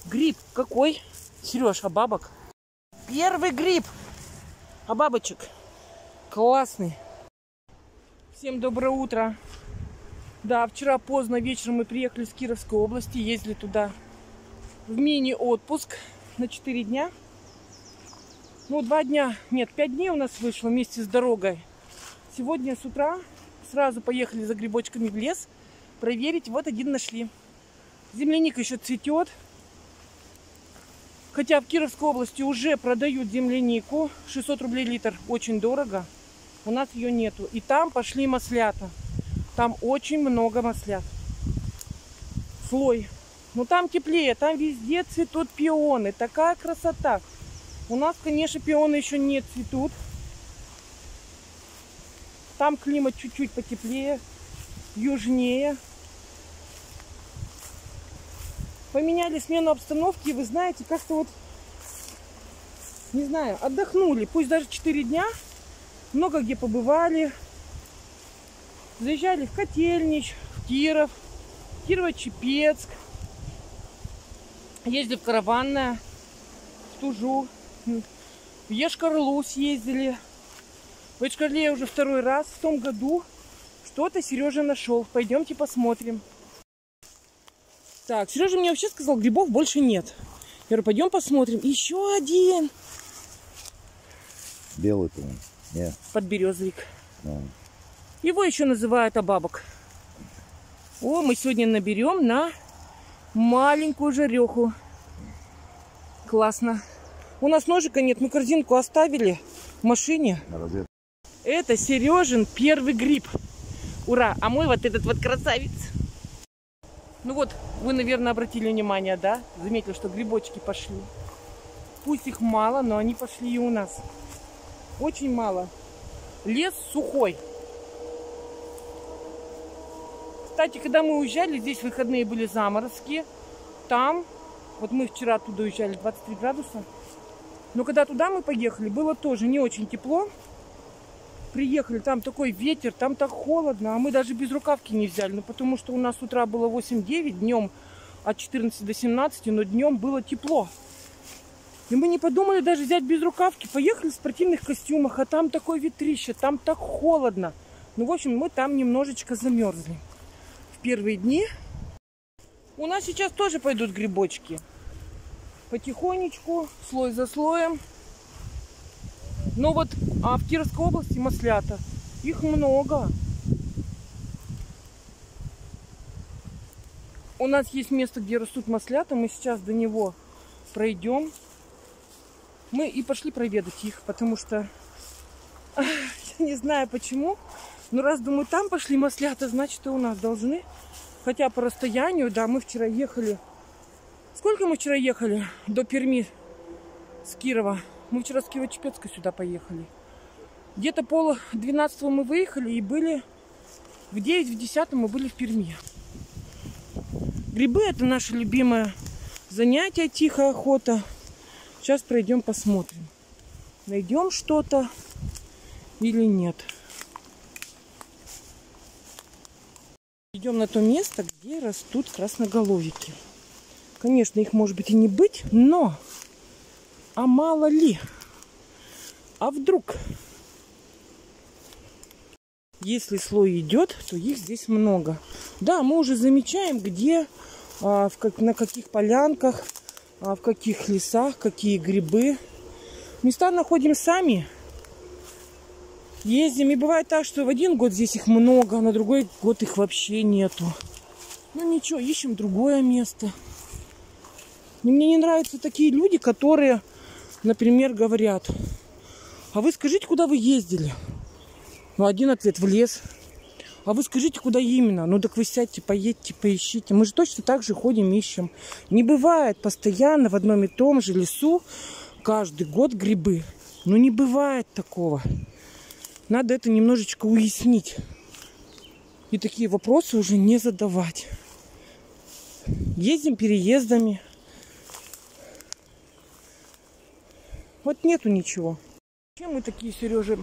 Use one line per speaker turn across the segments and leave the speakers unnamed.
Гриб какой? Сереж, а бабок? Первый гриб. А бабочек? Классный. Всем доброе утро. Да, вчера поздно вечером мы приехали с Кировской области. Ездили туда в мини-отпуск на 4 дня. Ну, 2 дня, нет, 5 дней у нас вышло вместе с дорогой. Сегодня с утра сразу поехали за грибочками в лес проверить. Вот один нашли. Земляника еще цветет. Хотя в Кировской области уже продают землянику. 600 рублей литр. Очень дорого. У нас ее нету. И там пошли маслята. Там очень много маслят. Слой. Но там теплее. Там везде цветут пионы. Такая красота. У нас, конечно, пионы еще не цветут. Там климат чуть-чуть потеплее. Южнее. Поменяли смену обстановки, вы знаете, как-то вот, не знаю, отдохнули. Пусть даже 4 дня, много где побывали. Заезжали в Котельнич, в Киров, Кирово-Чепецк. Ездили в Караванное, в Тужу, в Йошкар-Олу съездили. В Йошкар-Оле я уже 2-й раз в том году. Что-то Сережа нашел. Пойдемте посмотрим. Так, Сережа мне вообще сказал, грибов больше нет. Я говорю, пойдем посмотрим. Еще один.
Белый-то он. Нет.
Подберезовик.
No.
Его еще называют абабок. О, мы сегодня наберем на маленькую жареху. Классно. У нас ножика нет, мы корзинку оставили в машине. Это Сережин первый гриб. Ура! А мой вот этот вот красавец. Ну вот, вы, наверное, обратили внимание, да? Заметили, что грибочки пошли. Пусть их мало, но они пошли и у нас. Очень мало. Лес сухой. Кстати, когда мы уезжали, здесь выходные были заморозки. Там, вот мы вчера оттуда уезжали, 23 градуса. Но когда туда мы поехали, было тоже не очень тепло. Приехали, там такой ветер, там так холодно, а мы даже без рукавки не взяли. Ну, потому что у нас с утра было 8-9, днем от 14 до 17, но днем было тепло. И мы не подумали даже взять без рукавки. Поехали в спортивных костюмах, а там такое ветрище, там так холодно. Ну, в общем, мы там немножечко замерзли в первые дни. У нас сейчас тоже пойдут грибочки. Потихонечку, слой за слоем. Но вот в Кировской области маслята. Их много. У нас есть место, где растут маслята. Мы сейчас до него пройдем. Мы и пошли проведать их, потому что я не знаю почему. Но раз, думаю, там пошли маслята, значит и у нас должны. Хотя по расстоянию, да, мы вчера ехали. Сколько мы вчера ехали до Перми с Кирова? Мы вчера с Кирово-Чепецка сюда поехали. Где-то 11:30 мы выехали и были в 9-10 мы были в Перми. Грибы — это наше любимое занятие, тихая охота. Сейчас пройдем, посмотрим, найдем что-то или нет. Идем на то место, где растут красноголовики. Конечно, их может быть и не быть, но... А мало ли? А вдруг? Если слой идет, то их здесь много. Да, мы уже замечаем, где, на каких полянках, в каких лесах, какие грибы. Места находим сами. Ездим. И бывает так, что в один год здесь их много, а на другой год их вообще нету. Ну ничего, ищем другое место. И мне не нравятся такие люди, которые... Например, говорят, а вы скажите, куда вы ездили? Ну, один ответ: в лес. А вы скажите, куда именно? Ну, так вы сядьте, поедьте, поищите. Мы же точно так же ходим, ищем. Не бывает постоянно в одном и том же лесу каждый год грибы. Ну, не бывает такого. Надо это немножечко уяснить. И такие вопросы уже не задавать. Ездим переездами. Вот нету ничего. Чем мы такие, Сережи,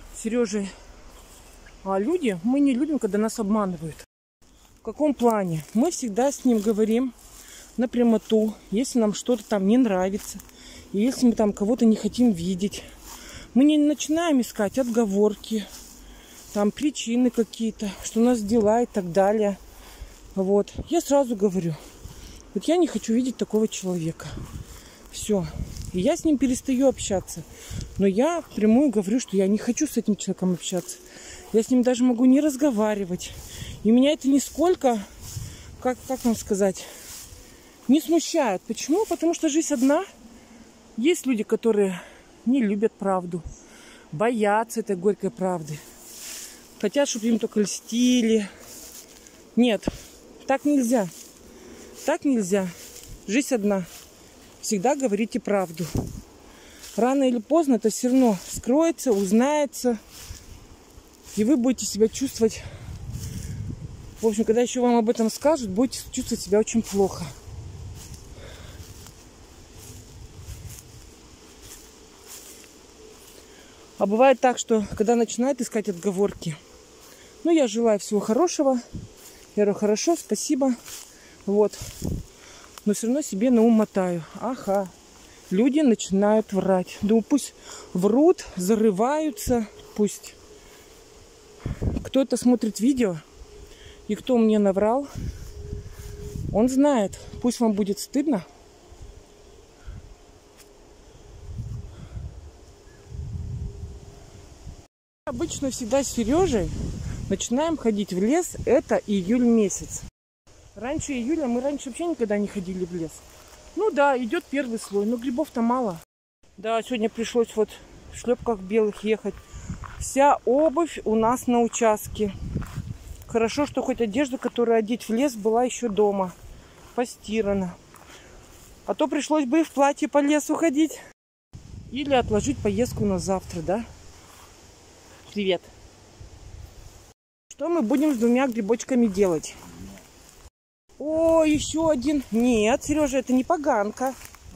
люди? Мы не любим, когда нас обманывают. В каком плане? Мы всегда с ним говорим на прямоту, если нам что-то там не нравится, и если мы там кого-то не хотим видеть. Мы не начинаем искать отговорки, там причины какие-то, что у нас дела и так далее. Вот. Я сразу говорю, вот я не хочу видеть такого человека. Все. И я с ним перестаю общаться. Но я впрямую говорю, что я не хочу с этим человеком общаться. Я с ним даже могу не разговаривать. И меня это нисколько, как вам сказать, не смущает. Почему? Потому что жизнь одна. Есть люди, которые не любят правду, боятся этой горькой правды. Хотят, чтобы им только льстили. Нет, так нельзя. Так нельзя. Жизнь одна. Всегда говорите правду. Рано или поздно это все равно скроется, узнается. И вы будете себя чувствовать... В общем, когда еще вам об этом скажут, будете чувствовать себя очень плохо. А бывает так, что когда начинают искать отговорки, ну, я желаю всего хорошего. Я говорю, хорошо, спасибо. Вот. Но все равно себе на ум мотаю. Ага. Люди начинают врать. Думаю, пусть врут, зарываются. Пусть кто-то смотрит видео, и кто мне наврал, он знает. Пусть вам будет стыдно. Обычно всегда с Сережей начинаем ходить в лес. Это июль месяц. Раньше июля мы вообще никогда не ходили в лес. Ну да, идет первый слой, но грибов-то мало. Да, сегодня пришлось вот в шлепках белых ехать. Вся обувь у нас на участке. Хорошо, что хоть одежда, которую одеть в лес, была еще дома. Постирана. А то пришлось бы и в платье по лесу ходить. Или отложить поездку на завтра, да? Привет. Что мы будем с 2 грибочками делать? О, еще один. Нет, Сережа, это не поганка.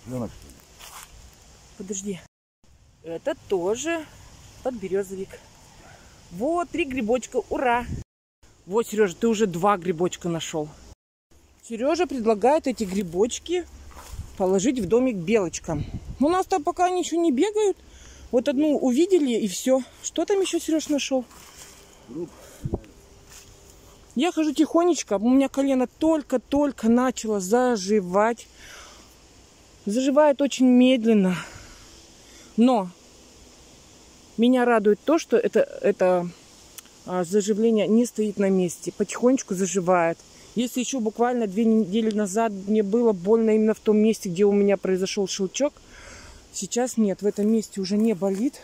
Подожди. Это тоже подберезовик. Вот 3 грибочка. Ура! Вот, Сережа, ты уже 2 грибочка нашел. Сережа предлагает эти грибочки положить в домик белочкам. У нас там пока они еще не бегают. Вот одну увидели и все. Что там еще Сереж нашел? Я хожу тихонечко. У меня колено только-только начало заживать. Заживает очень медленно. Но меня радует то, что это заживление не стоит на месте. Потихонечку заживает. Если еще буквально 2 недели назад мне было больно именно в том месте, где у меня произошел щелчок, сейчас нет. В этом месте уже не болит.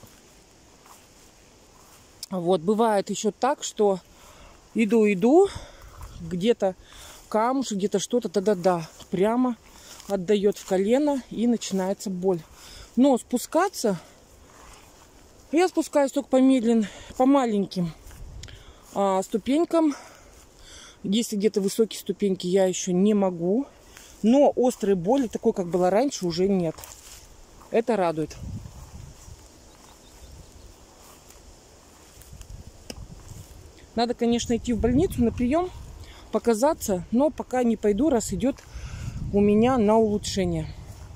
Вот, бывает еще так, что иду, где-то камушек, где-то что-то, тогда да, прямо отдает в колено и начинается боль. Но спускаться, я спускаюсь только по маленьким ступенькам. Если где-то высокие ступеньки, я еще не могу. Но острой боли, такой, как была раньше, уже нет. Это радует. Надо, конечно, идти в больницу на прием, показаться, но пока не пойду, раз идет у меня на улучшение.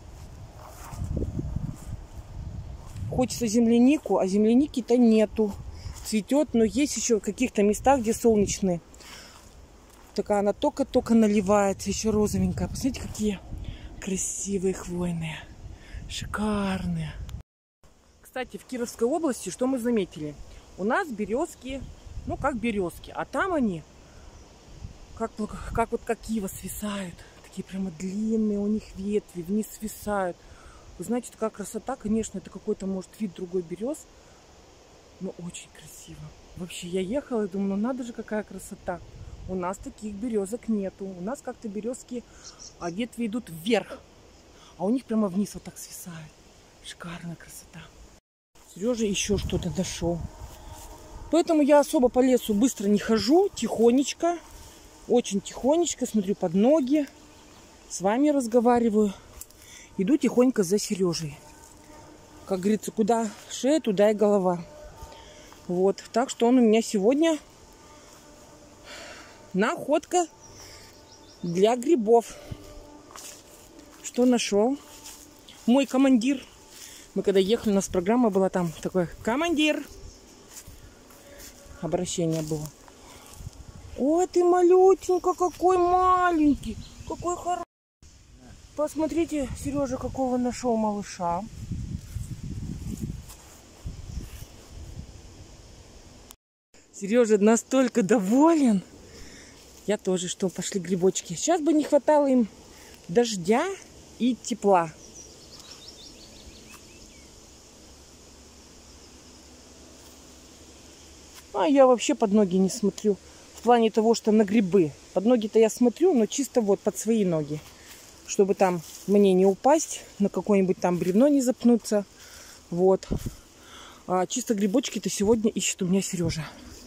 Хочется землянику, а земляники-то нету. Цветет, но есть еще в каких-то местах, где солнечные. Такая она только-только наливается, еще розовенькая. Посмотрите, какие красивые хвойные, шикарные. Кстати, в Кировской области, что мы заметили? У нас березки, ну как березки, а там они как ива свисают. Такие прямо длинные у них ветви, вниз свисают. Вы знаете, такая красота, конечно, это какой-то, может, вид другой берез, но очень красиво. Вообще, я ехала и думала, ну надо же, какая красота. У нас таких березок нету. У нас как-то березки, а ветви идут вверх, а у них прямо вниз вот так свисают. Шикарная красота. Сережа еще что-то нашел. Поэтому я особо по лесу быстро не хожу, тихонечко, очень тихонечко, смотрю под ноги, с вами разговариваю. Иду тихонько за Сережей. Как говорится, куда шея, туда и голова. Вот, так что он у меня сегодня находка для грибов. что нашел мой командир. Мы когда ехали, у нас программа была там такой командир. Обращение было. Ой, ты малютенько, какой маленький. Какой хороший. Посмотрите, Сережа, какого нашел малыша. Сережа настолько доволен. Я тоже, что пошли грибочки. Сейчас бы не хватало им дождя и тепла. А я вообще под ноги не смотрю. В плане того, что на грибы. Под ноги-то я смотрю, но чисто вот под свои ноги. Чтобы там мне не упасть, на какое-нибудь там бревно не запнуться. Вот. А чисто грибочки-то сегодня ищет у меня Сережа.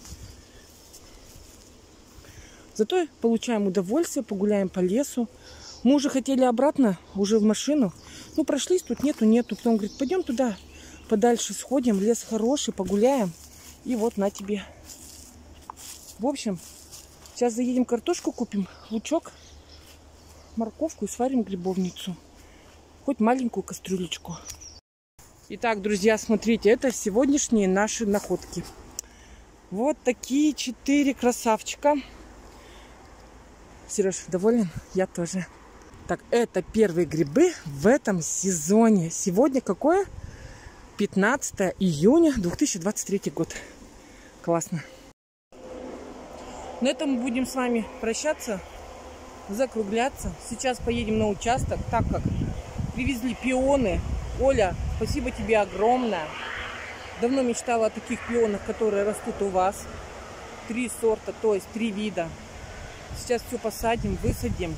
Зато получаем удовольствие, погуляем по лесу. Мы уже хотели обратно, уже в машину. Ну, прошлись, тут нету. Потом говорит, пойдем туда, подальше сходим. Лес хороший, погуляем. И вот на тебе. В общем, сейчас заедем картошку купим, лучок, морковку и сварим грибовницу. Хоть маленькую кастрюлечку. Итак, друзья, смотрите, это сегодняшние наши находки. Вот такие 4 красавчика. Сереж, доволен? Я тоже. Так, это первые грибы в этом сезоне. Сегодня какое? 15 июня 2023 год. Классно. На этом мы будем с вами прощаться, закругляться. Сейчас поедем на участок, так как привезли пионы. Оля, спасибо тебе огромное. Давно мечтала о таких пионах, которые растут у вас. 3 сорта, то есть 3 вида. Сейчас все посадим, высадим.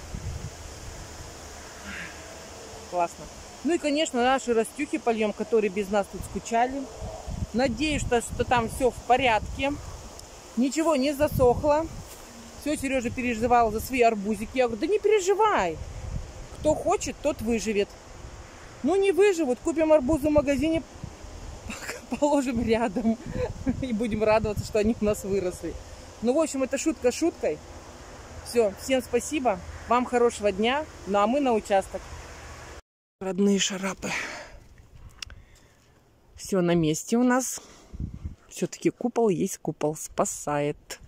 Классно. Ну и, конечно, наши растюхи польем, которые без нас тут скучали. Надеюсь, что там все в порядке. Ничего не засохло. Все, Сережа переживал за свои арбузики. Я говорю, да не переживай. Кто хочет, тот выживет. Ну не выживут, купим арбузы в магазине, положим рядом. И будем радоваться, что они у нас выросли. Ну, в общем, это шутка шуткой. Все, всем спасибо. Вам хорошего дня. Ну, а мы на участок. Родные шарапы. Все на месте у нас. Все-таки купол есть купол. Спасает.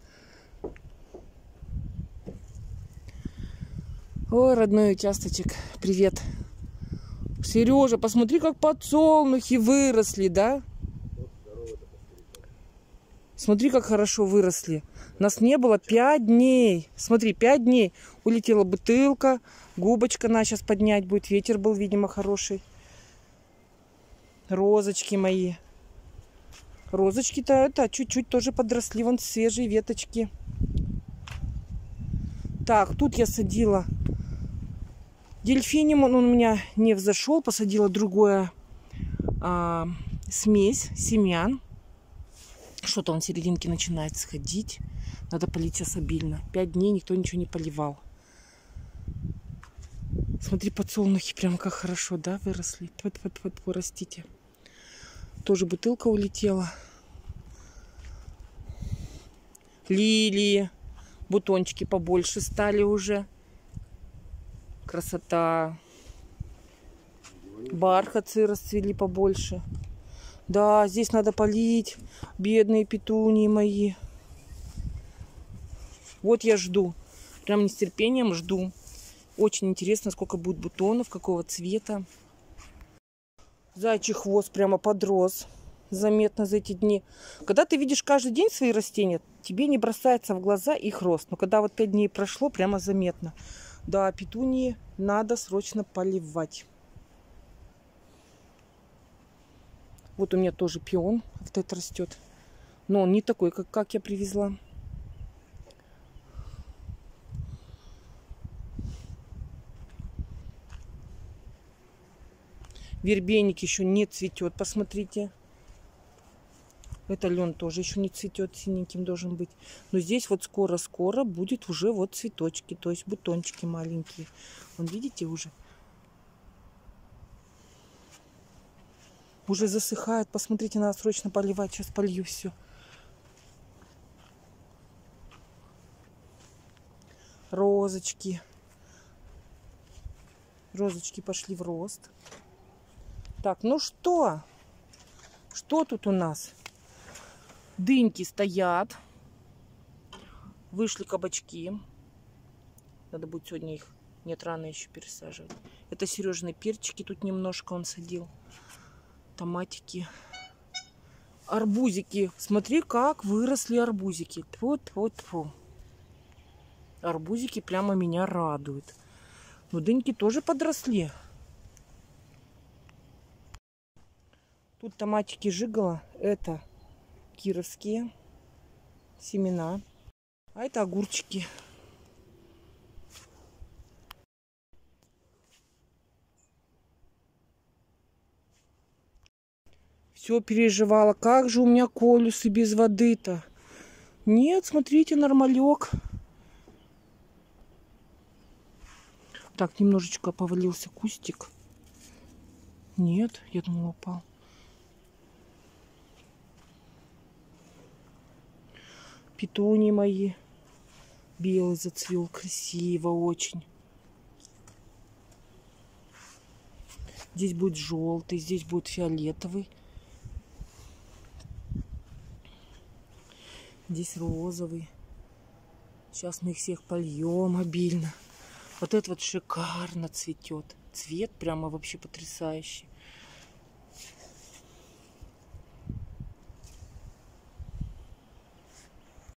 Ой, родной участочек. Привет. Сережа, посмотри, как подсолнухи выросли, да? Смотри, как хорошо выросли. Нас не было 5 дней. Смотри, 5 дней. Улетела бутылка. Губочка надо сейчас поднять будет. Ветер был, видимо, хороший. Розочки мои. Розочки-то это чуть-чуть тоже подросли. Вон свежие веточки. Так, тут я садила дельфиниум. Он у меня не взошел. Посадила другое смесь семян. Что-то он в серединке начинает сходить. Надо полить сейчас обильно. 5 дней никто ничего не поливал. Смотри, подсолнухи прям как хорошо, да, выросли. Растите. Тоже бутылка улетела. Лилии. Бутончики побольше стали уже. Красота. Бархатцы расцвели побольше. Да, здесь надо полить. Бедные петунии мои. Вот я жду. Прям с нетерпением жду. Очень интересно, сколько будет бутонов, какого цвета. Зайчий хвост прямо подрос. Заметно за эти дни. Когда ты видишь каждый день свои растения, тебе не бросается в глаза их рост. Но когда вот 5 дней прошло, прямо заметно. Да, петунии надо срочно поливать. Вот у меня тоже пион вот этот растет. Но он не такой, как я привезла. Вербейник еще не цветет, посмотрите. Это лен тоже еще не цветет, синеньким должен быть. Но здесь вот скоро-скоро будет уже вот цветочки, то есть бутончики маленькие. Вон, видите, уже засыхает. Посмотрите, надо срочно поливать. Сейчас полью все. Розочки. Розочки пошли в рост. Так, ну что? Что тут у нас? Дыньки стоят. Вышли кабачки. Надо будет сегодня их, нет, рано еще пересаживать. Это Сережины перчики, тут немножко он садил. Томатики. Арбузики. Смотри, как выросли арбузики. Тьфу-тьфу-тьфу. Арбузики прямо меня радуют. Но дыньки тоже подросли. Тут томатики Жигало. Это кировские семена. А это огурчики. Все переживала. Как же у меня колюсы без воды-то? Нет, смотрите, нормалек. Так, немножечко повалился кустик. Нет, я думала, упал. Петунии мои. Белый зацвел. Красиво очень. Здесь будет желтый, здесь будет фиолетовый. Здесь розовый. Сейчас мы их всех польем обильно. Вот это вот шикарно цветет. Цвет прямо вообще потрясающий.